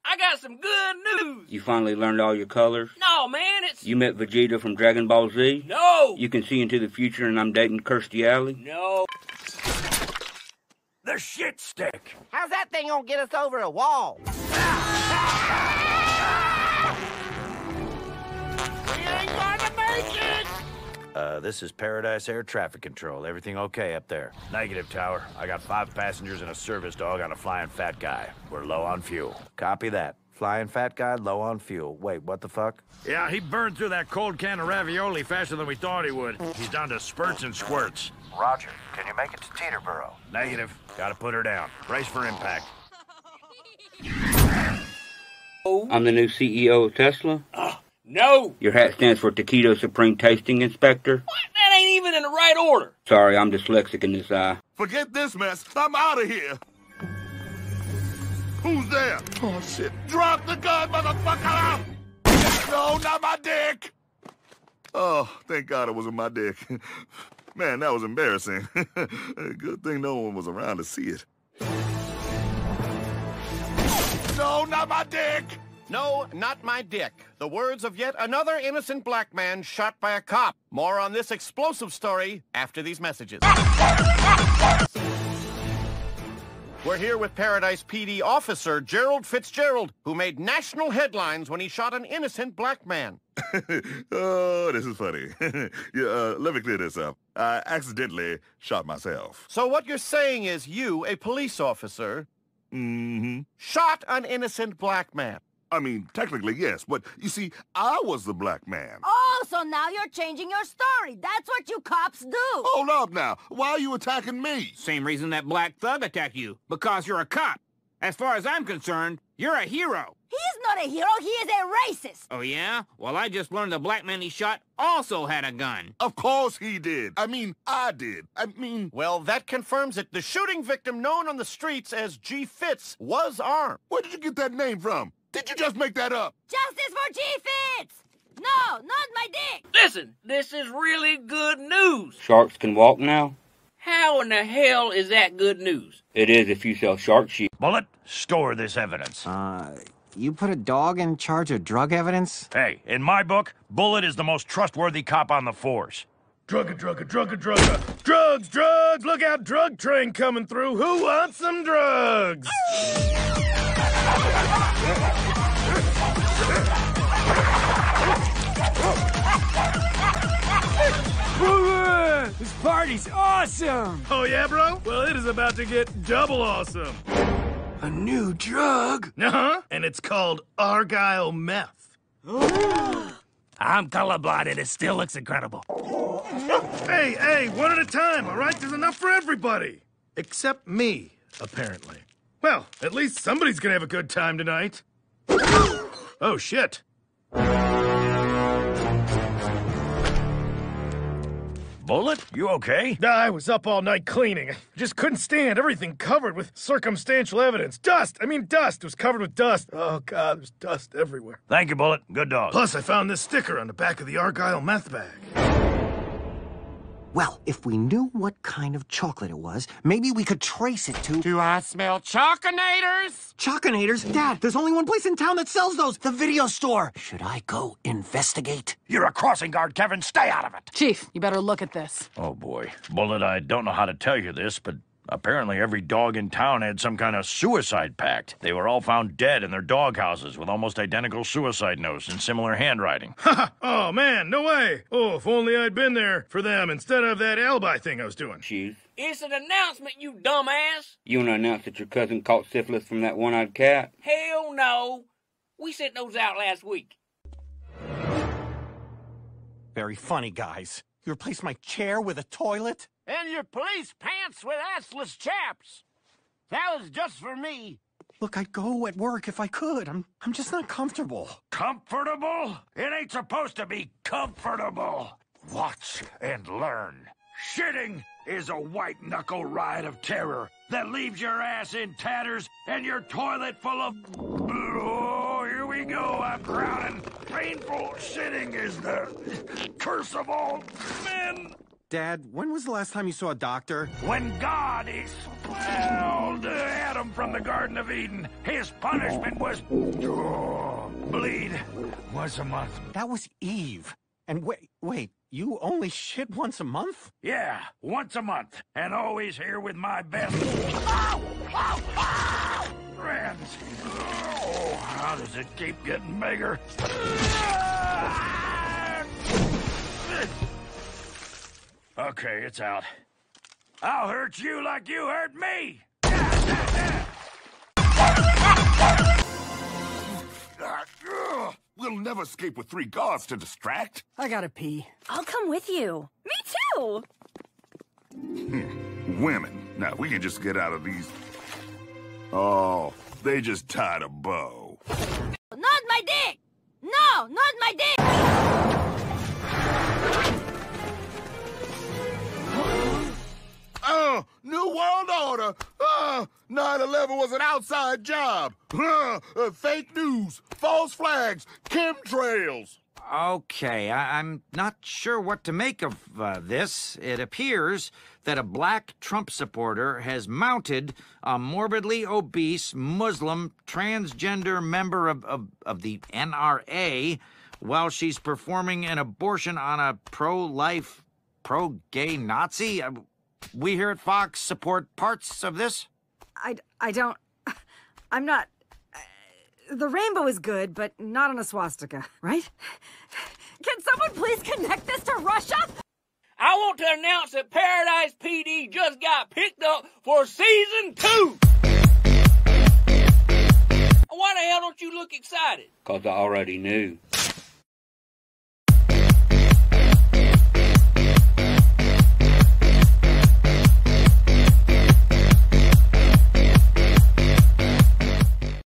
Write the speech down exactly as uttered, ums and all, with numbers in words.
I got some good news. You finally learned all your colors? No, man, it's... You met Vegeta from Dragon Ball Z? No. You can see into the future and I'm dating Kirstie Alley? No. The shit stick. How's that thing gonna get us over a wall? We ain't gonna make it! Uh, this is Paradise Air Traffic Control. Everything okay up there? Negative, Tower. I got five passengers and a service dog on a flying fat guy. We're low on fuel. Copy that. Flying fat guy, low on fuel. Wait, what the fuck? Yeah, he burned through that cold can of ravioli faster than we thought he would. He's down to spurts and squirts. Roger. Can you make it to Teterboro? Negative. Gotta put her down. Brace for impact. I'm the new C E O of Tesla? Uh, no. Your hat stands for Taquito Supreme Tasting Inspector? What? That ain't even in the right order. Sorry, I'm dyslexic in this eye. Forget this mess. I'm out of here. Who's there? Oh, shit. Drop the gun, motherfucker! No, not my dick! Oh, thank God it wasn't my dick. Man, that was embarrassing. Good thing no one was around to see it. No, not my dick! No, not my dick. The words of yet another innocent black man shot by a cop. More on this explosive story after these messages. We're here with Paradise P D officer Gerald Fitzgerald, who made national headlines when he shot an innocent black man. Oh, this is funny. yeah, uh, let me clear this up. I accidentally shot myself. So what you're saying is you, a police officer, Mm-hmm. shot an innocent black man. I mean, technically, yes, but you see, I was the black man. Oh, so now you're changing your story. That's what you cops do. Hold up now. Why are you attacking me? Same reason that black thug attacked you. Because you're a cop. As far as I'm concerned, you're a hero. He's not a hero. He is a racist. Oh, yeah? Well, I just learned the black man he shot also had a gun. Of course he did. I mean, I did. I mean... Well, that confirms it. The shooting victim known on the streets as G. Fitz was armed. Where did you get that name from? Did you just make that up? Justice for G. Fitz! No, not my dick! Listen, this is really good news. Sharks can walk now? How in the hell is that good news? It is if you sell shark shit. Bullet, store this evidence. Uh, you put a dog in charge of drug evidence? Hey, in my book, Bullet is the most trustworthy cop on the force. Drugga, drugga, drugga, drugga. Drugs, drugs! Look out, drug train coming through. Who wants some drugs? This party's awesome! Oh, yeah, bro? Well, it is about to get double awesome. A new drug? Uh-huh. And it's called Argyle Meth. I'm colorblind and it still looks incredible. Hey, hey, one at a time, all right? There's enough for everybody. Except me, apparently. Well, at least somebody's gonna have a good time tonight. Oh, shit. Bullet, you okay? I was up all night cleaning. Just couldn't stand everything covered with circumstantial evidence. Dust! I mean dust! It was covered with dust. Oh, God, there's dust everywhere. Thank you, Bullet. Good dog. Plus, I found this sticker on the back of the Argyle meth bag. Well, if we knew what kind of chocolate it was, maybe we could trace it to... Do I smell choconators? Choconators? Dad, there's only one place in town that sells those, the video store. Should I go investigate? You're a crossing guard, Kevin. Stay out of it. Chief, you better look at this. Oh, boy. Bullet, I don't know how to tell you this, but apparently every dog in town had some kind of suicide pact. They were all found dead in their dog houses with almost identical suicide notes in similar handwriting. Ha! Oh, man, no way. Oh, if only I'd been there for them instead of that alibi thing I was doing. Chief, It's an announcement, you dumbass. you want to announce that your cousin caught syphilis from that one-eyed cat? Hell no. We sent those out last week. Very funny, guys. You replaced my chair with a toilet? And your police pants with assless chaps. That was just for me. Look, I'd go at work if I could. I'm, I'm just not comfortable. Comfortable? It ain't supposed to be comfortable. Watch and learn. Shitting is a white-knuckle ride of terror that leaves your ass in tatters and your toilet full of... Oh, here we go, I'm drowning. Painful shitting is the curse of all men. Dad, when was the last time you saw a doctor? When God expelled Adam from the Garden of Eden, his punishment was oh, bleed once a month. That was Eve. And wait, wait, you only shit once a month? Yeah, once a month, and always here with my best ow, ow, ow, friends. Oh, how does it keep getting bigger? Okay, it's out. I'll hurt you like you hurt me! We'll never escape with three guards to distract. I gotta pee. I'll come with you. Me too! Hmm. Women. Now, we can just get out of these... Oh, they just tied a bow. Not my dick! No, not my dick! Uh, New World Order. Uh, nine eleven was an outside job. Uh, uh, fake news, false flags, chemtrails. Okay, I I'm not sure what to make of uh, this. It appears that a black Trump supporter has mounted a morbidly obese Muslim transgender member of, of, of the N R A while she's performing an abortion on a pro-life, pro-gay Nazi. Uh, We here at Fox support parts of this? I, I don't... I'm not... The rainbow is good, but not on a swastika, right? Can someone please connect this to Russia? I want to announce that Paradise P D just got picked up for season two! Why the hell don't you look excited? Because I already knew.